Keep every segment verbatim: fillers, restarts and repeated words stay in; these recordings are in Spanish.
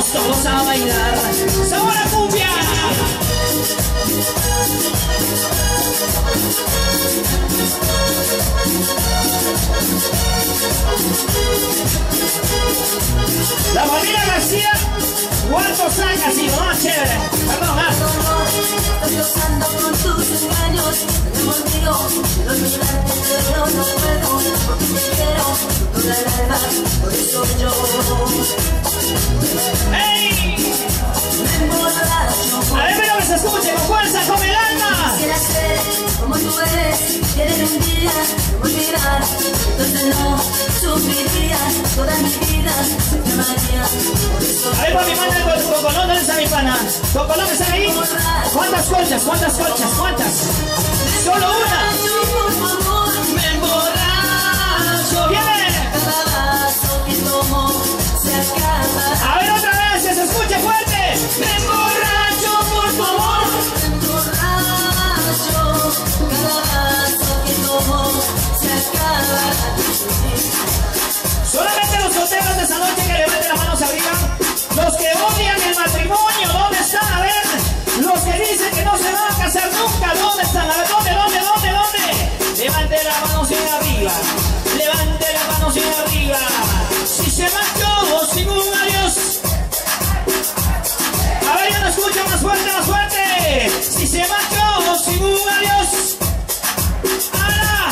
todos a bailar. ¡Sabor a cumbia! La familia García, ¿cuántos años ha sido? ¿No? Chévere. Perdón, ¿ah? Estoy gozando con tus engaños. Tenemos mío, los mirarte, pero no puedo. Porque te quiero con toda el alma, por eso yo ¡Ey! me emborracho. A ver, pero que se escuche con fuerza, con el alma. Quisiera ser como tú eres, querer un día olvidar. Entonces no sufriría toda mi vida, me amaría. Por eso A ver, para mi pana, el Cocolón, ¿dónde está mi pana? ¿Cocolón está ahí? ¿Cuántas colchas? ¿Cuántas colchas? ¿Cuántas? ¡Solo una! me emborracho. ¡Viene! Cada vaso que tomo se acaba. A ver, otra vez, que se escuche fuerte. Me emborracho por tu amor. Me emborracho. Cada vaso que tomo se acaba. Solamente los solteros de esta noche que levanten las manos arriba. Los que odian el matrimonio, ¿dónde están? A ver. Los que dicen que no se van a casar nunca, ¿dónde están? A ver, ¿dónde, dónde, dónde, dónde? Levante las manos en arriba. Levante las manos en arriba. Si se marchó sin un adiós. A ver, yo no escucho, más fuerte, más fuerte. Si se marchó sin un adiós. ¡Hala!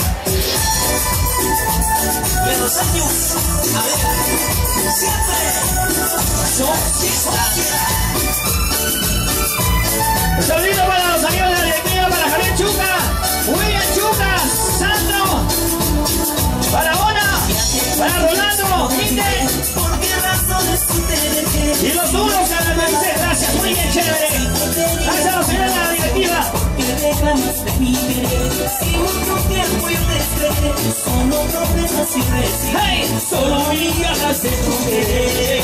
Y en los años, a ver, siempre son Un saludito para los amigos de la directiva, para Javier Chuca, William Chuca, Sandro, para Ona, para Rolando, Quinte, ¿por qué razones tú te dejé? y los duros a la dice, gracias, muy bien chévere. Gracias a los señores de la directiva. Que reclamas de mi querer. Si mucho tiempo yo te esperé, solo promesas y recibir. Hey, solo y ganas de tu querer.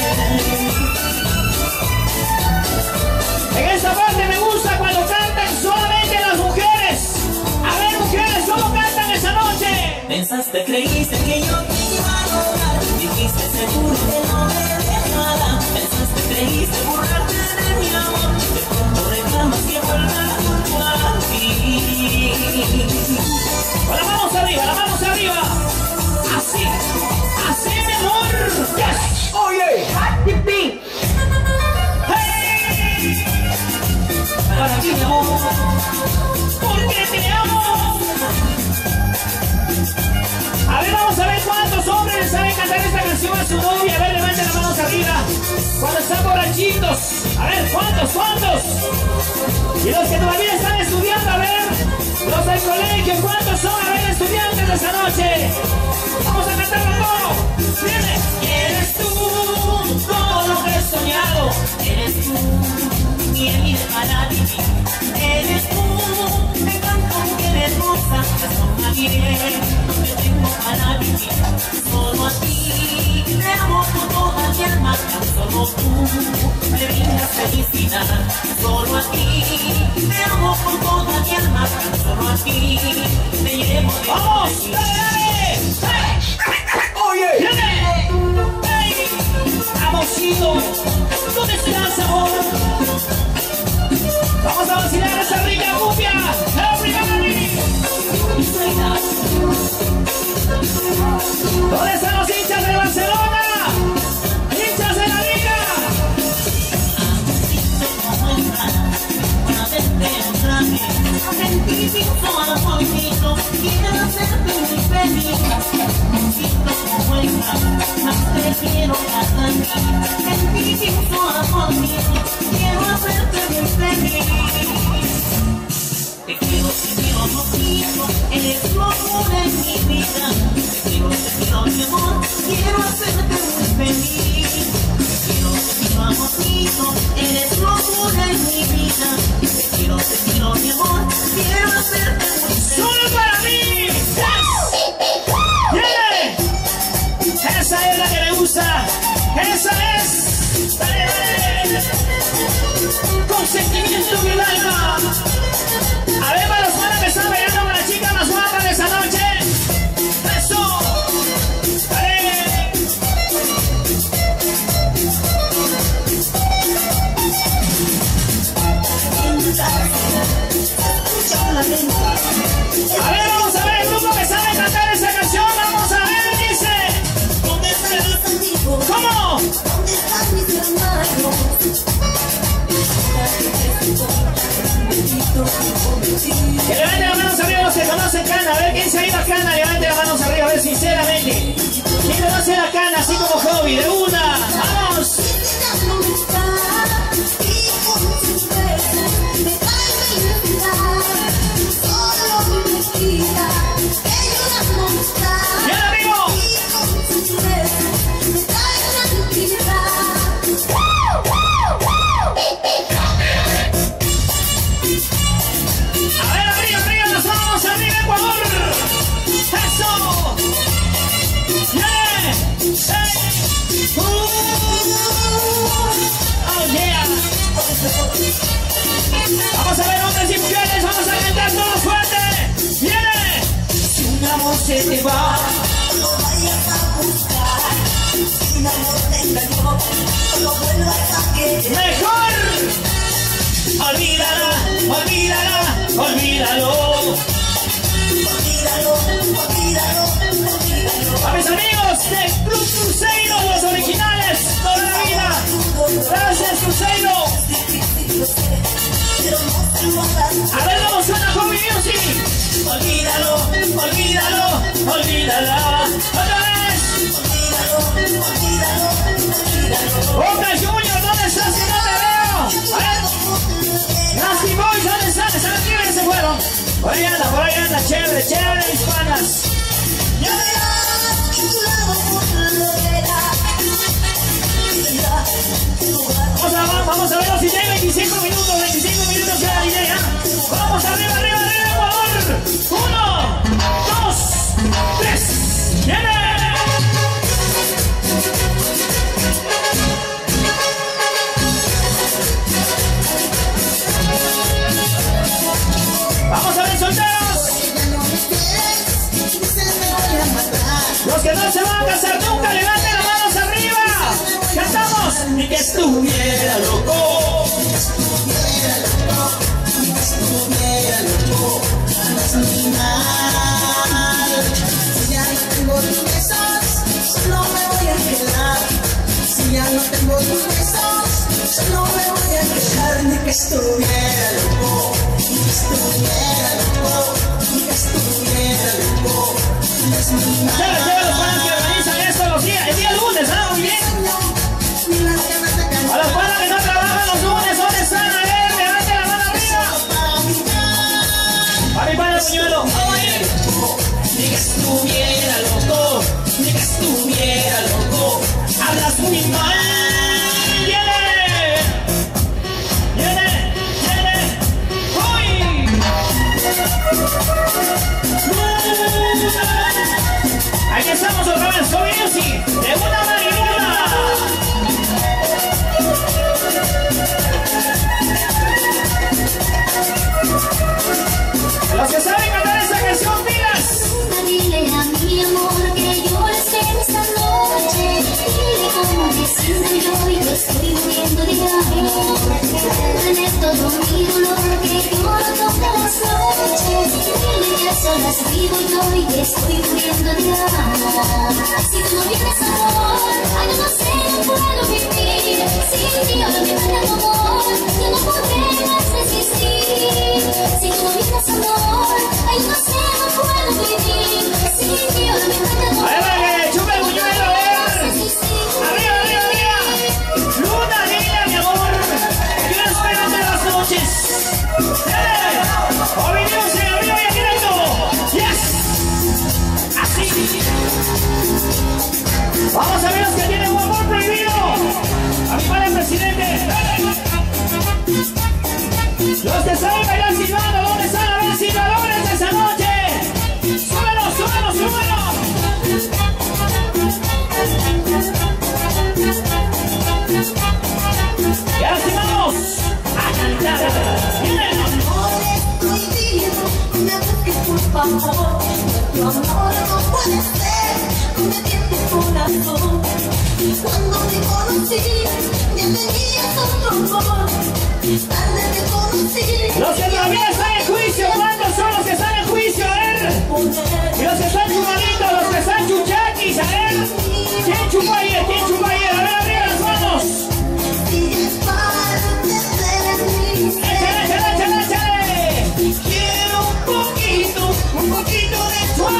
En esta parte me gusta cuando cantan solamente las mujeres. A ver, mujeres, ¿cómo cantan esa noche? Pensaste, creíste que yo te iba a lograr. Dijiste seguro que no me dejara. Pensaste, creíste burlarte de mi amor. De pronto reclamas que vuelva junto a ti. Con las manos arriba, las manos arriba. Así, así mi amor. Yes. Oye, Pipi. hey. Para ti mi amor, porque te amo. A ver, vamos a ver cuántos hombres saben cantar esta canción a su novia. A ver, levanten las manos arriba. Cuando están borrachitos. A ver, ¿cuántos, cuántos? Y los que todavía están estudiando, a ver. Los del colegio, ¿cuántos son? A ver, estudiantes de esta noche. Vamos a cantarlo todo. Viene. Eres tú, todo lo que he soñado. Eres tú, mi vida para vivir. Eres tú, me encanta mujer hermosa. Razona bien, no te tengo para vivir. Solo a ti, te amo con toda mi alma. Solo tú, me brindas felicidad. Solo a ti, te amo con toda mi alma. Solo a ti, te llevo de ¡Vamos! felicidad. ¡Dale, dale! ¡Hey! ¡Oye! ¡Viene! ¡Hey! ¡Amorcito! ¿Dónde estás, amor? Vamos a vacilar esa rica cumbia. ¡Everybody! ¿Dónde están los hinchas de Barcelona? ¡Hinchas de la liga! En ti pienso a poquito, quiero hacerte muy feliz. Poquito como el gran, más te quiero cada día. En ti pienso a poquito, quiero hacerte muy feliz. Te quiero, te quiero poquito, eres locura en mi vida. Te quiero, te quiero mi amor, quiero hacerte muy feliz. Te quiero, te quiero amorcito, eres locura en mi vida. Te quiero, te quiero mi amor, quiero hacerte muy feliz. ¡Solo para mí! ¡Viene! Esa es la que me gusta. Esa es. ¡Dale, dale! Con sentimiento en el alma. A ver, para los manos que están bailando con la chica más guapa de esa noche. ¡Eso! ¡Dale! conoce ahí la cana? Levante las manos arriba, a ver sinceramente. ¿Quién conoce la cana así como hobby? De una, vamos. ¡Ya, amigo! A ver, arriba, arriba, nos vamos, arriba, Ecuador. ¡Eso! ¡Yeah! ¡Hey! ¡Uh! ¡Oh, yeah! Vamos a ver, hombres y mujeres, vamos a cantar todos fuerte. ¡Viene! Si un amor se te va, no lo vayas a buscar. Si un amor te engañó, no lo vuelvas a querer. ¡Mejor! Olvídala, olvídala, olvídalo. Olvídalo, olvídalo, olvídalo. A mis amigos de Club Cruzeiro, los originales, toda la vida. Gracias, Cruzeiro. A ver cómo suena Hobby Music. Olvídalo, olvídalo, olvídala. Otra vez. Olvídalo, olvídalo, olvídalo. Boca Junior, ¿dónde estás? Que no te veo. A ver. Nasty Boys, ¿dónde están? ¿Están aquí? ¿Dónde se fueron? Por ahí anda, por ahí anda, chévere, chévere, mis panas. Ya verás que tu lado volverá. Vamos a, vamos a ver los D J, veinticinco minutos, veinticinco minutos ya D J, ¿eh? Vamos arriba, arriba, arriba, Ecuador. Uno, dos, tres, ¡viene! Vamos a ver, solteros. Los que no se van a casar nunca, levanten las manos arriba. Cantamos. Ni que estuviera loco. Ni que estuviera loco. Ni que estuviera loco. No es mi mal. Si ya no tengo tus besos, solo me voy a quedar. Si ya no tengo tus besos, solo me voy a quedar. Ni que estuviera loco. Ni que estuviera loco. Ni que estuviera loco. No es mi mal. Chévere, chévere, los panas que organizan esto los días, el día lunes, ¿ah? Muy bien. A los panas que no trabajan los lunes, ¿dónde están? A ver, levanten la mano arriba. A mi pana Puñuelo. Oye. Ni que estuviera loco, ni que estuviera loco. Hablas muy mal. Viene, viene, viene. ¡Uy! Aquí estamos otra vez, Hobby Music, de una maravilla. Los que saben cantar esa canción, pilas. Dile a mi amor que yo le espero esta noche. Dile cómo me siento yo y que estoy muriendo de amor. Dale todo mi dolor que yo lo toco las noches. Dile que a solas vivo yo y que estoy muriendo de amor. Si tú no vienes amor, ay yo no sé, no puedo vivir. Sin ti ahora me mata tu amor, yo no podré más resistir. Si tú no vienes amor, ay yo no sé, no puedo vivir. Sin ti ahora me mata tu amor. A ver, que chupe el buñuelo, a ver. Arriba, arriba, arriba. Luna, niña, mi amor. Yo espero de las noches. ¡Dale! Hobby Music, arriba y en directo. ¡Yes! Así. Vamos a ver los que tienen un amor prohibido. A mi padre presidente. Los que saben bailar silbando, ¿dónde están? A ver, silbadores de esa noche. ¡Súbelo, súbelo, súbelo! Y ahora sí vamos a cantar. ¡Vienen! Amor prohibido, no me busques por favor. Tu amor no puede ser, no me tientes corazón. Cuando te conocí, ya tenías otro amor. Tarde te conocí. Los que todavía están en juicio, ¿cuántos son los que están en juicio? A ver. Y los que están chupaditos, los que están chuchaquis, a ver. ¿Quién chupa ayer? ¿Quién chupa ayer? A ver, arriba las manos. Y es parte de mí. ¡Échale, échale, échale, échale! Quiero un poquito, un poquito de tu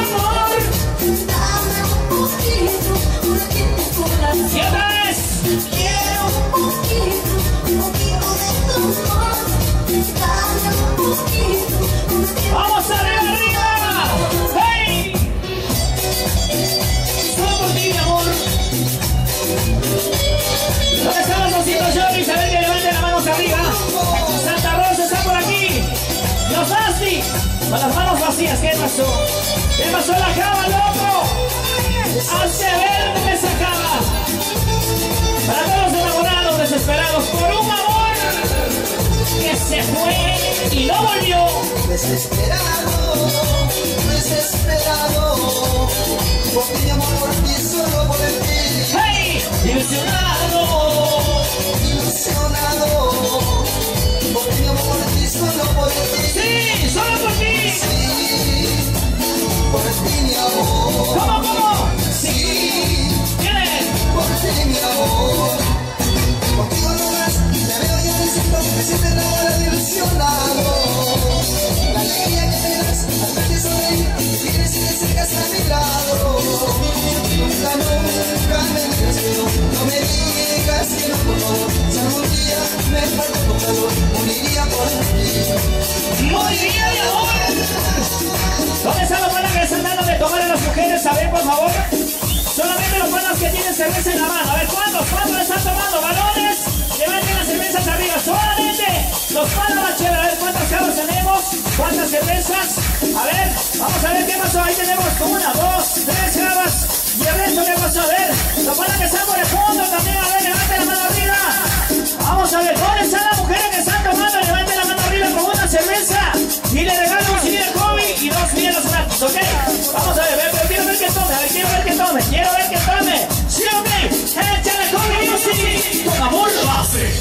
Con las manos vacías, ¿qué pasó? ¿Qué pasó la cama, loco? Hace verde me sacaba. Para todos los enamorados, desesperados por un amor que se fue y no volvió. Desesperado, desesperado, porque mi amor por ti, solo por ti. ¡Hey! Ilusionado, ilusionado, porque mi amor por ti, solo por ti. Sí, solo por ti. Sí, por ti mi amor. ¿Cómo, cómo? Sí, ¿Quién? por ti mi amor. Contigo no más, te veo y me siento, me siento enamorado, ilusionado. La alegría que me das al verte sonreír, y vienes y te acercas a mi lado. Nunca, nunca me digas que no, no me digas que no, por favor. Si algún día me falta tu calor, moriría por ti. Moriría de amor. ¿Dónde están los panas que están dando de tomar a las mujeres? A ver, por favor. Solamente los panas que tienen cerveza en la mano. A ver, ¿cuántos? ¿Cuántos están tomando? Balones, levanten las cervezas arriba. Solamente los panas más chéveres. A ver, ¿cuántas cabras tenemos? ¿Cuántas cervezas? A ver, vamos a ver qué pasó. Ahí tenemos una, dos, tres cabras. Y el resto, ¿qué pasó? A ver, los panas que están por el fondo también. A ver, levanten la mano arriba. Vamos a ver, ¿dónde están las mujeres que están tomando? Levanten la mano arriba con una cerveza. Y le regalo un C D de Kobe y dos mielos gratis, ¿ok? Vamos a ver, ver, ver, quiero ver que tome, a ver, quiero ver que tome, quiero ver que tome. ¿Sí o ok? Échale Kobe Music, con amor lo hace.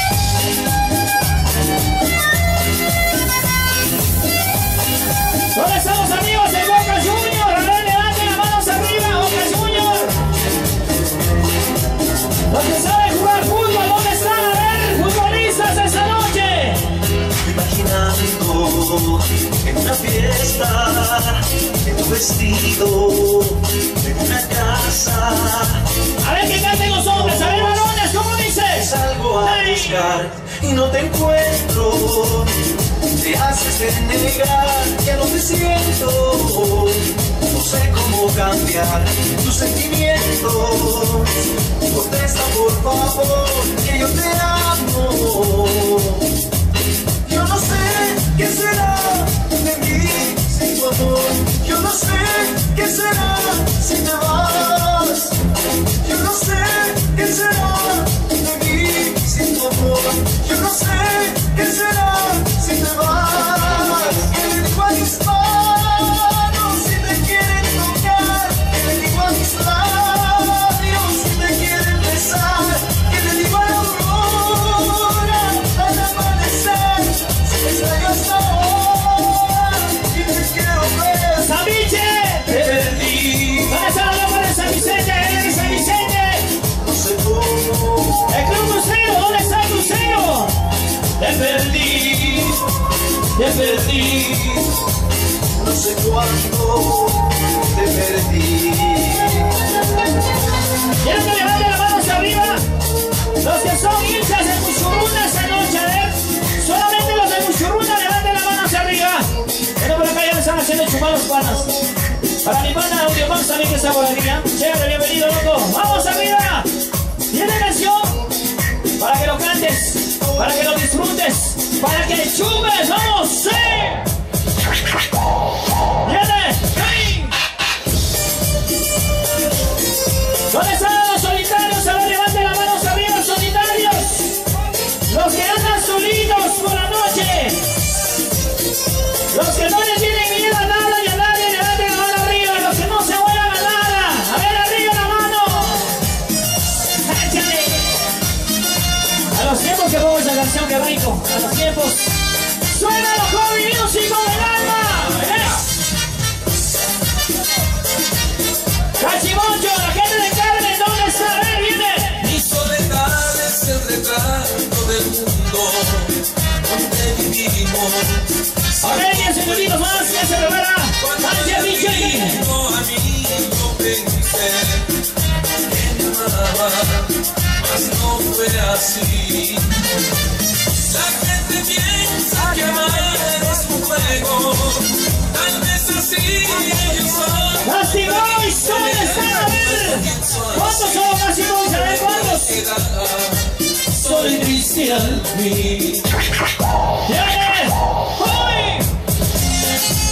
¿Dónde están los amigos de Boca Junior? A ver, levanten las manos arriba, Boca Junior. Los que saben jugar fútbol, ¿dónde están? A ver, futbolistas esta noche. Imaginando en una fiesta, en tu vestido, en una casa. A ver que canten los hombres, a ver varones, ¿cómo dices? Salgo a buscar y no te encuentro. Te haces de negar, ya no te siento. No sé cómo cambiar tus sentimientos. Contesta por favor, que yo te amo. Yo no sé qué será de mí sin tu amor. Yo no sé qué será si te vas. Yo no sé qué será de mí sin tu amor. Yo no sé qué será si te vas. Que le digo a mis manos si te quieren tocar. Que le digo a mis labios si te quieren besar. Que le digo a la aurora al amanecer. Si te extraño hasta ahora y te quiero ver. ¡Sabiche! Te perdí. ¿Dónde está la loca de San Vicente? ¿Eh, de San Vicente? No sé cómo. El Club Crucero, ¿dónde está el crucero? Te perdí, te perdí, no sé cuándo te perdí. Quiero que levanten las manos arriba. Los que son hinchas de Muchurruna esta noche, a ver. Solamente los de Muchurruna levanten las manos arriba. Bueno, por acá ya me están haciendo chupar los panas. Para mi pana Audio Max también que está por aquí, ¿eh? Chévere, bienvenido, loco. ¡Vamos arriba! Tiene canción para que lo cantes, para que lo disfrutes, para que chupes. ¡Vamos! ¡Sí! ¡Viene! ¡Hey! ¿Dónde están los solitarios? A ver, levanten las manos arriba, solitarios. Los que andan solitos por la noche. Los que no le tienen miedo a nada y a nadie, levanten la mano arriba. Los que no se vuelan a nada. A ver, arriba la mano. Échale. A los tiempos que pongo esa canción, que rico. A los tiempos. Suena los Kobe Music con el alma. ¿Eh? Cachimoncho, la gente de Carmen, ¿dónde está? A ver, viene. Mi soledad es el retrato del mundo donde vivimos. A ver, diez segunditos más, ya se revela. Gracias, D J. Mismo a mí yo pensé que me amaba, mas no fue así. La gente piensa que amar es un juego, tal vez así ellos son. Nasty Boys, ¿dónde están? A ver. ¿Cuántos son los Nasty Boys? A ver, ¿cuántos? Soy triste al fin. ¡Viene! ¡Hoy!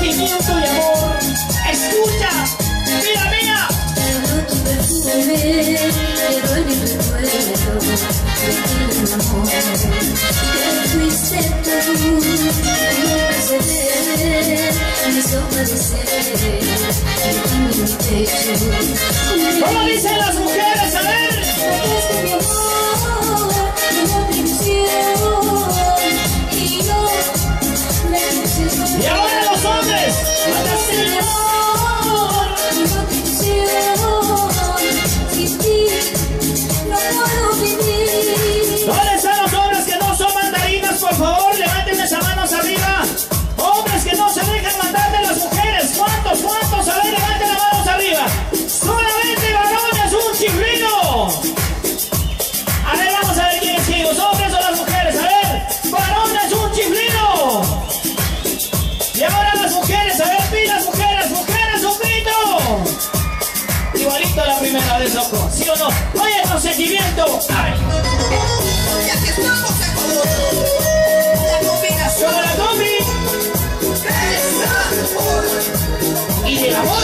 sentimiento y amor. Escucha, mira, mira. Pero tu perfume quedó en mi recuerdo de un amor que fuiste tú. No percibir mis ojos de ser en mi pecho. ¿Cómo dicen las mujeres? A ver. Este mi amor, una traición y no me quisiste. Y ahora los hombres. Mataste mi amor, una traición. Sin ti no puedo vivir. ¿Dónde están los hombres que no son mandarinas? Por favor, levanten esas manos arriba. Hombres que no se dejan mandar de las mujeres. ¿Cuántos, cuántos? A ver, levanten las manos arriba. Solamente varones, un chiflino. A ver, vamos a ver quién es quién, los hombres o las mujeres. A ver, varones, un chiflino. Y ahora las mujeres, a ver, pilas, mujeres, mujeres, un grito. Igualito a la primera vez, loco, ¿sí o no? Oye, el consentimiento. A ver. Y aquí estamos con la combinación Como la combi y del amor.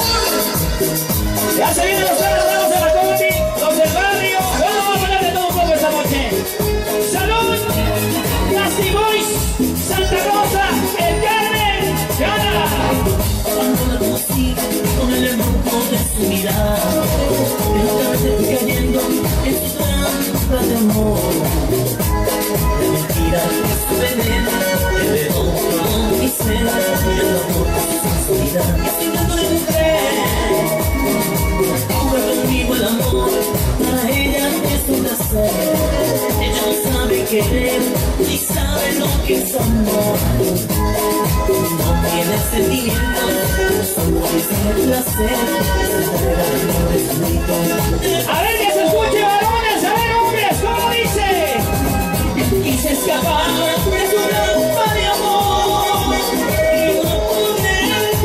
Ya se vienen los perros, vamos a la combi, los del barrio. Bueno, vamos a poner de todo un poco esta noche. Salud, Nasty Boys, Santa Rosa, El Carmen, Gana. Cuando la conocí con el embrujo de su mirada, estaba cayendo en su trampa de amor. De mentira, su veneno, el veneno con mi ser, y el amor con su sinceridad. Y sin tanto de mujer, juega conmigo el amor, para ella es un placer. Ella no sabe querer, ni sabe lo que es amor. No tiene sentimientos, solo dice el placer. A ver que se escuche, varones, a ver, hombres, ¿cómo dice? Quise escapar de su trampa de amor y no pude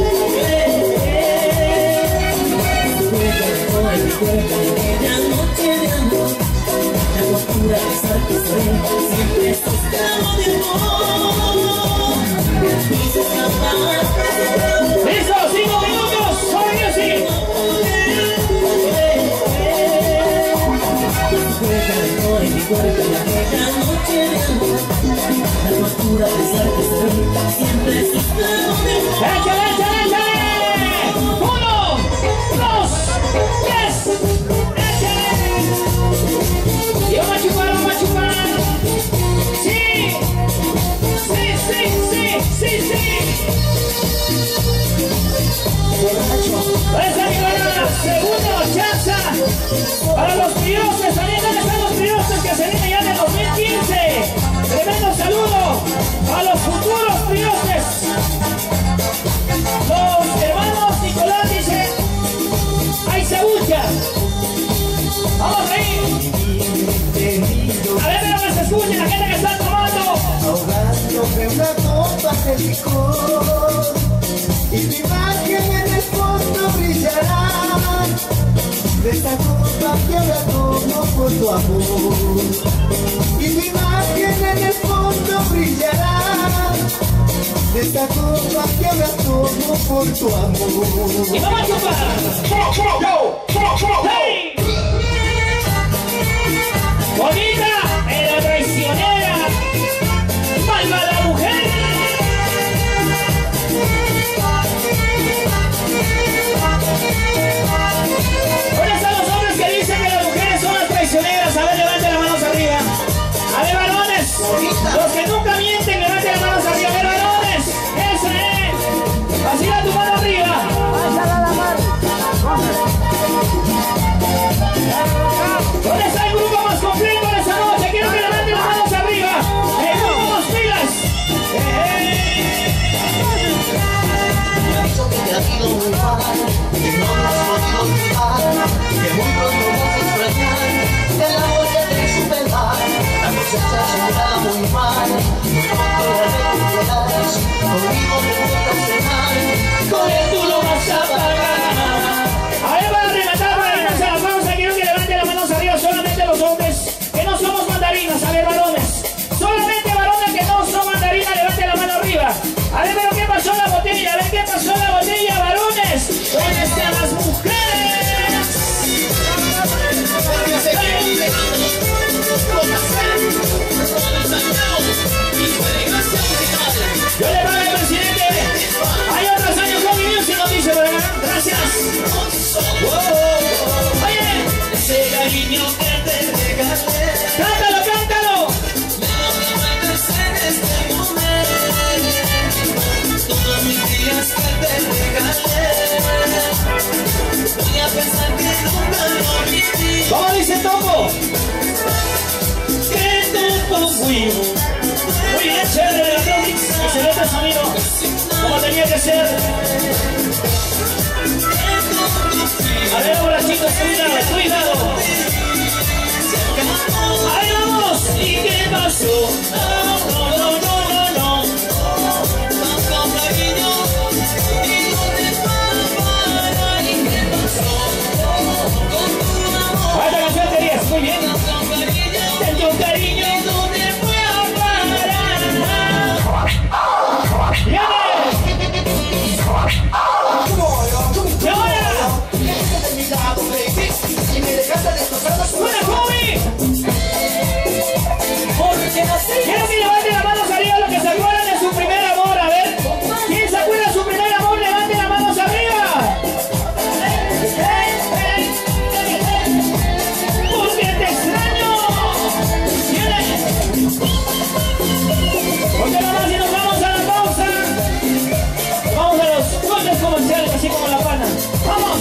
creer. Cuerpo en mi cuerpo en aquella noche de amor, la costura de estar que soy, siempre es esclavo de amor. Quise escapar de su trampa. ¡Listo! ¡Cinco minutos! ¡Soy music! En mi cuerpo en aquella noche de amor, la tortura de ser que soy, siempre es esclavo de amor. ¡Échale, échale, échale! ¡Uno, dos, tres! ¡Échale! Y vamos a chupar, vamos a chupar. ¡Sí! ¡Sí, sí, sí, sí, sí! Esa es la segunda chance para los priostes. También ¿dónde están los priostes que se vienen ya en el dos mil quince? Tremendo saludo a los futuros priostes. Los hermanos Nicolás dice, ¡ay, se bucha! ¡Vamos ahí! A ver, pero que se escuche la gente que está tomando. Ahogándome una copa de licor y mi imagen en el fondo brillará. De esta copa que ahora tomo por tu amor y mi imagen en el fondo brillará. De esta copa que ahora tomo por tu amor. Y vamos a chupar. ¡Hey! Bonita, pero traicionera, malvada mujer. ¿Dónde están los hombres que dicen que las mujeres son las traicioneras? A ver, levanten las manos arriba. A ver, varones, los que nunca mienten, levanten las manos arriba. A ver, varones, eso es. Así va tu mano arriba. ¿Dónde está el grupo más completo de esa noche? tenía que ser. A ver, borrachitos, cuidado, cuidado. Ahí vamos. ¿Y qué pasó? No, no, no, no, no, no. Ah, esta canción querías, muy bien. Tanto cariño, ¿dónde fue a parar? ¡Viene! ¡Y ahora! ¡Buena, joven! Quiero que levanten las manos arriba los que se acuerdan de su primer amor. A ver, ¿quién se acuerda de su primer amor? Levanten las manos arriba. Porque te extraño. Viene. Porque nada más si nos vamos a la pausa. Vamos a los cortes comerciales, así como la pana. ¡Vamos!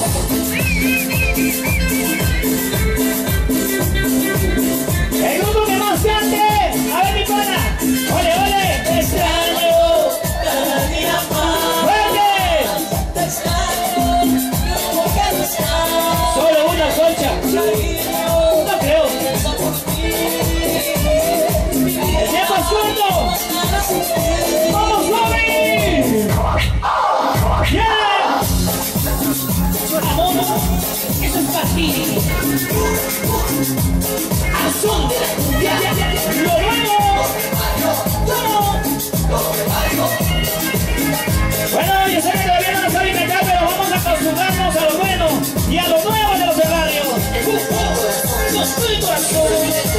El grupo que más cante. A ver, mi pana. Ole, ole. Te extraño cada día más. ¡Fuerte! Te extraño porque no estás. Solo una concha. No creo. El tiempo es corto. ¡Vamos, joven! ¡Yeah! Amor, eso es para ti. Al son de la cumbia, lo nuevo. Bueno, yo sé que todavía no nos saben cantar, pero vamos a acostumbrarnos a lo bueno y a lo nuevo de los barrios. Con tu corazón.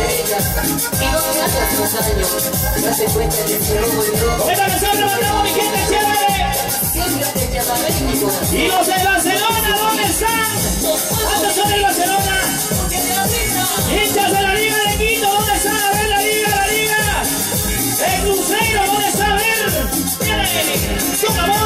Con esta canción levantamos mi gente chévere. Y los de Barcelona, ¿dónde están? ¿Cuántos son de Barcelona? Hinchas de la Liga de Quito, ¿dónde están? A ver la Liga, la Liga. El Cruzeiro, ¿dónde está? A ver. Viene. Con amor.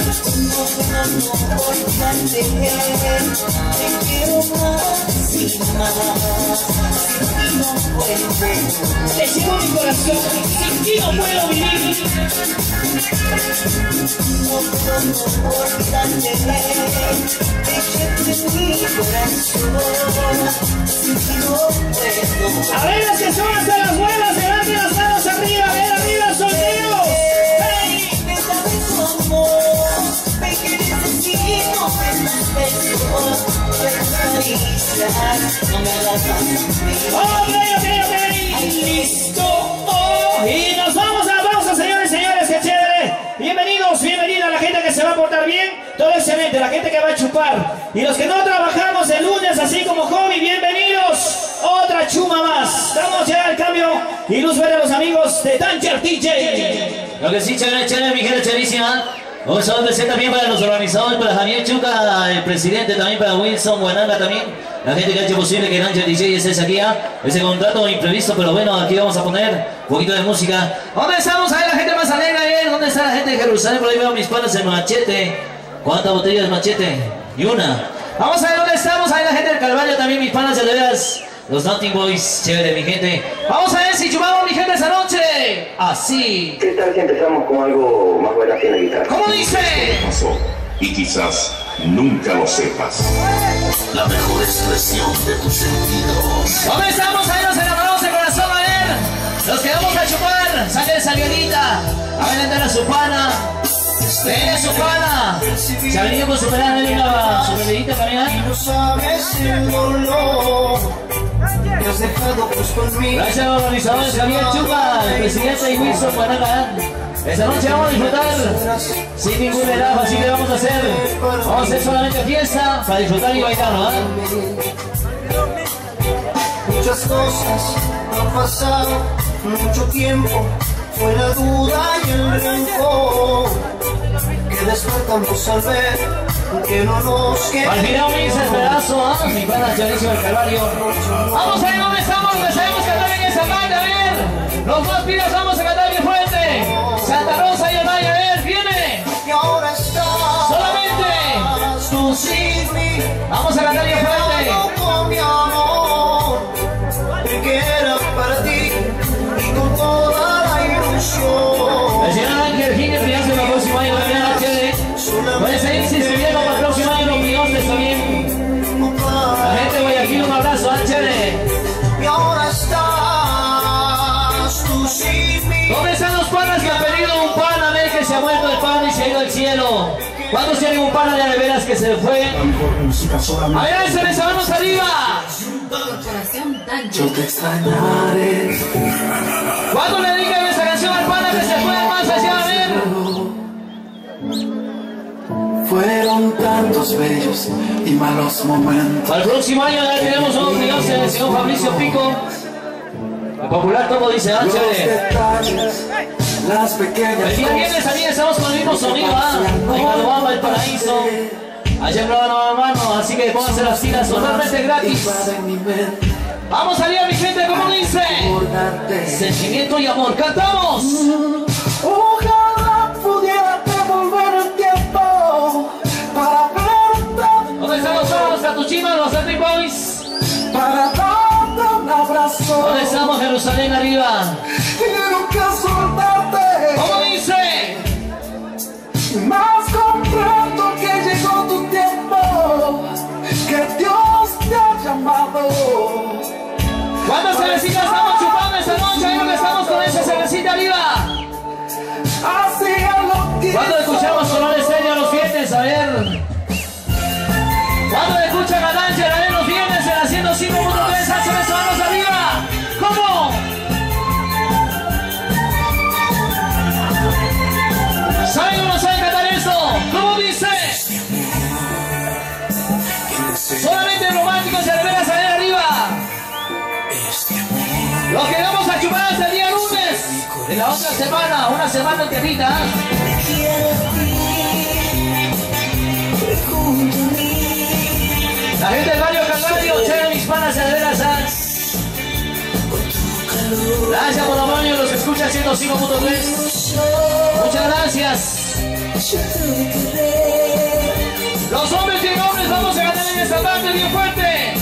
Te llevo mi corazón, sin ti no puedo vivir. A ver las que son hasta las huevas, levanten las manos arriba, a ver arriba, solteros. ¡Hey! Ok, ok, ok, listo. Oh, y nos vamos a la pausa, señores, señores, qué chévere. Bienvenidos, bienvenida a la gente que se va a portar bien, todo excelente, la gente que va a chupar. Y los que no trabajamos el lunes, así como hobby, bienvenidos. Otra chuma más. Vamos ya al cambio y luz verde a los amigos de Danger D J. Lo que sí, chévere, chévere, mi gente chéverísima. Un saludo especial también para los organizadores, para Javier Chuca, el presidente, también para Wilson Buenanga también. La gente que ha hecho posible que Danger D J esté aquí, ¿eh? Ese contrato imprevisto, pero bueno, aquí vamos a poner un poquito de música. ¿Dónde estamos? Ahí la gente más alegre, ¿eh? ¿Dónde está la gente de Jerusalén? Por ahí veo mis panas en Machete. ¿Cuántas botellas de Machete? Y una. Vamos a ver dónde estamos. Ahí la gente del Calvario también, mis panas de veras. Los Nothing Boys, chévere mi gente. Vamos a ver si chupamos mi gente esta noche. Así. ¿Qué tal si empezamos con algo más bueno en la guitarra? ¿Cómo dice? Pasó, y quizás nunca lo sepas. La mejor expresión de tus sentidos. ¿Dónde estamos? Ahí nos enamoramos de corazón, a ver. Nos quedamos a chupar. Sale de salidita. A ver, entrar a su pana. Ven su pana. Se ha venido con su pelada, ven una su bebidita también. No sabes el dolor que has dejado justo en mí. Gracias a los organizadores Javier Chuca, el presidente y Wilson Buenanga. Esta noche vamos a disfrutar sin ningún relajo, así que vamos a hacer. Vamos a hacer solamente fiesta para disfrutar y bailar, ¿no? Muchas cosas han pasado, mucho tiempo, fue la duda y el rencor que despertamos al ver que no nos queda. Al final me dice el pedazo, ¿ah? ¿eh? Mi pana Chalicio del Calvario. Vamos a ver dónde estamos, donde sabemos cantar en esa parte, a ver. Los dos pilas vamos a cantar bien fuerte. Santa Rosa y el Valle, a ver, viene. Y ahora estás solamente tú sin mí. Vamos a cantar bien fuerte. Con mi amor, que era para ti y con toda la ilusión. El señor Ángel Gine, prianza en la próxima año, la muerto el pan y se ha ido al cielo. ¿Cuántos tienen un pana de veras que se fue? A ver, ese les manos arriba. Yo te extrañaré. ¿Cuándo le dedican esa canción al pana que se fue más allá? A ver. Fueron tantos bellos y malos momentos. Al próximo año ya tenemos un Dios, el señor Fabricio Pico. El popular todo dice, ah, chévere. Las pequeñas. El día viernes también estamos con el mismo sonido, ¿ah? En Calobamba, El Paraíso. Allá en Brava, hermano, así que pónganse las filas totalmente gratis. Vamos a salir, mi gente, como dice. Sentimiento y amor, cantamos. Ojalá pudiera devolver el tiempo para verte. ¿Dónde están los sábados, los catuchinos, los Andy Boys? Para darte un abrazo. ¿Dónde estamos, Jerusalén arriba? Y nunca soltarte. ¿Cómo dice? Más comprendo que llegó tu tiempo, que Dios te ha llamado. ¿Cuántas cervecitas estamos chupando esta noche? Ahí donde estamos con esa cervecita arriba. Así es lo que ¿Cuándo escuchamos sonar el sello los viernes? A ver. ¿Cuándo escuchan a Danger? A ver, los viernes en la ciento cinco punto tres. Hacen las manos arriba. ¿Cómo? ¿Saben o no saben cantar esto? ¿Cómo dice? Solamente románticos se deberán salir arriba. Los que vamos a chupar hasta el día lunes de la otra semana, una semana enterita. La gente del barrio Calvario, chévere, mis panas de veras. Gracias por los baños, los que escuchan ciento cinco punto tres. Muchas gracias. Los hombres y hombres vamos a ganar en esta parte bien fuerte.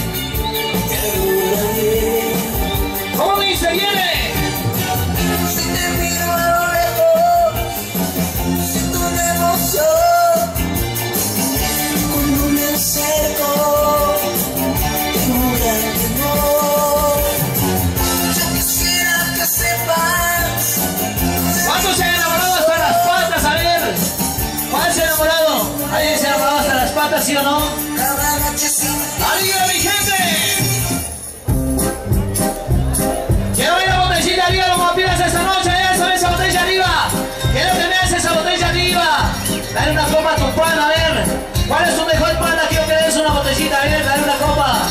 ¿Cómo dice? Viene. si te miro a lo lejos, siento una emoción. Cuando me acerco, tengo un gran temor. Yo quisiera que sepas. ¿Cuántos se han enamorado hasta las patas? A ver. ¿Cuál se ha enamorado? ¿Alguien se ha enamorado hasta las patas, sí o no? Cada noche sin ¡Arriba, mi gente! Quiero ver la botellita arriba, los vampiros esta noche. Ya sabes, esa botella arriba. Quiero que veas esa botella arriba. Dale una copa a tu pana, a ver. ¿Cuál es tu mejor pana? Quiero que des una botellita, a ver, dale una copa.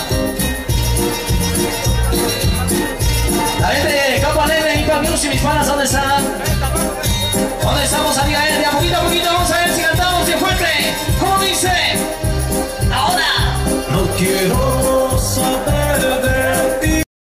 La gente de Campo Alegre, Inca Music, mis panas, ¿dónde están? ¿Dónde estamos arriba?